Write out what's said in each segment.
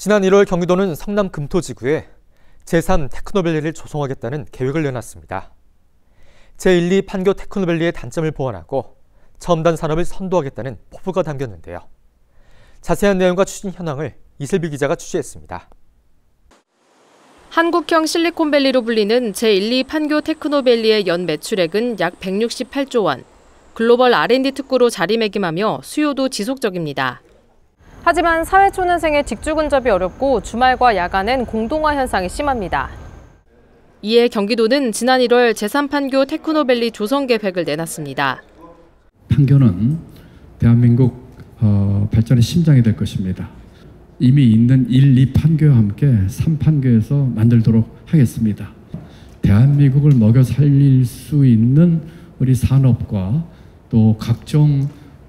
지난 1월 경기도는 성남 금토지구에 제3 테크노밸리를 조성하겠다는 계획을 내놨습니다. 제1, 2 판교 테크노밸리의 단점을 보완하고 첨단 산업을 선도하겠다는 포부가 담겼는데요. 자세한 내용과 추진 현황을 이슬비 기자가 취재했습니다. 한국형 실리콘밸리로 불리는 제1, 2 판교 테크노밸리의 연 매출액은 약 168조 원. 글로벌 R&D 특구로 자리매김하며 수요도 지속적입니다. 하지만 사회초년생의 직주 근접이 어렵고 주말과 야간엔 공동화 현상이 심합니다. 이에 경기도는 지난 1월 제3판교 테크노밸리 조성 계획을 내놨습니다. 판교는 대한민국 발전의 심장이 될 것입니다. 이미 있는 1, 2판교와 함께 3판교에서 만들도록 하겠습니다. 대한민국을 먹여 살릴 수 있는 우리 산업과 또 각종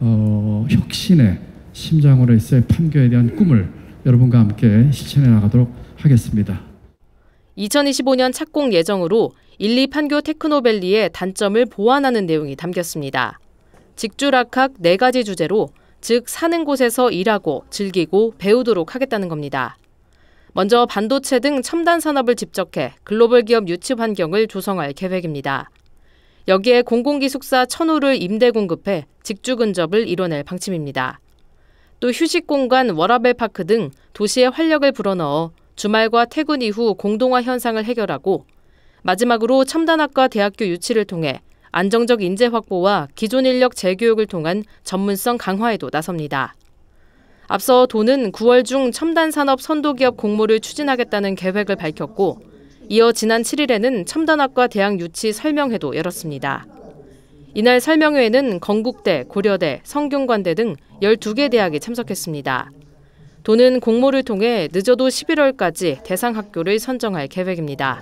혁신의 심장으로 있어의 판교에 대한 꿈을 여러분과 함께 실천해 나가도록 하겠습니다. 2025년 착공 예정으로 1, 2 판교 테크노밸리의 단점을 보완하는 내용이 담겼습니다. 직주락학 4가지 주제로 즉 사는 곳에서 일하고 즐기고 배우도록 하겠다는 겁니다. 먼저 반도체 등 첨단 산업을 집적해 글로벌 기업 유치 환경을 조성할 계획입니다. 여기에 공공기숙사 1,000호를 임대 공급해 직주 근접을 이뤄낼 방침입니다. 또 휴식공간 워라벨파크 등 도시에 활력을 불어넣어 주말과 퇴근 이후 공동화 현상을 해결하고 마지막으로 첨단학과 대학교 유치를 통해 안정적 인재 확보와 기존 인력 재교육을 통한 전문성 강화에도 나섭니다. 앞서 도는 9월 중 첨단 산업 선도기업 공모를 추진하겠다는 계획을 밝혔고 이어 지난 7일에는 첨단학과 대학 유치 설명회도 열었습니다. 이날 설명회에는 건국대, 고려대, 성균관대 등 12개 대학이 참석했습니다. 도는 공모를 통해 늦어도 11월까지 대상 학교를 선정할 계획입니다.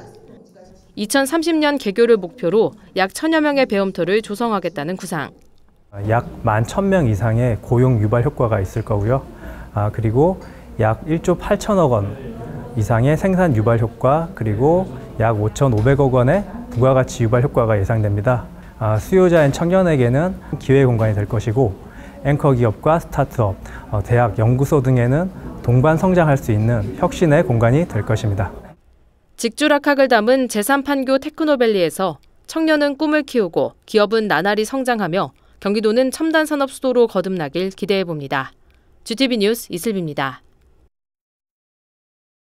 2030년 개교를 목표로 약 1,000여 명의 배움터를 조성하겠다는 구상. 약 11,000명 이상의 고용 유발 효과가 있을 거고요. 그리고 약 1조 8천억 원 이상의 생산 유발 효과, 그리고 약 5,500억 원의 부가가치 유발 효과가 예상됩니다. 수요자인 청년에게는 기회 공간이 될 것이고 앵커 기업과 스타트업, 대학, 연구소 등에는 동반 성장할 수 있는 혁신의 공간이 될 것입니다. 직주락학을 담은 제3판교 테크노밸리에서 청년은 꿈을 키우고 기업은 나날이 성장하며 경기도는 첨단 산업 수도로 거듭나길 기대해봅니다. GTV 뉴스 이슬비입니다.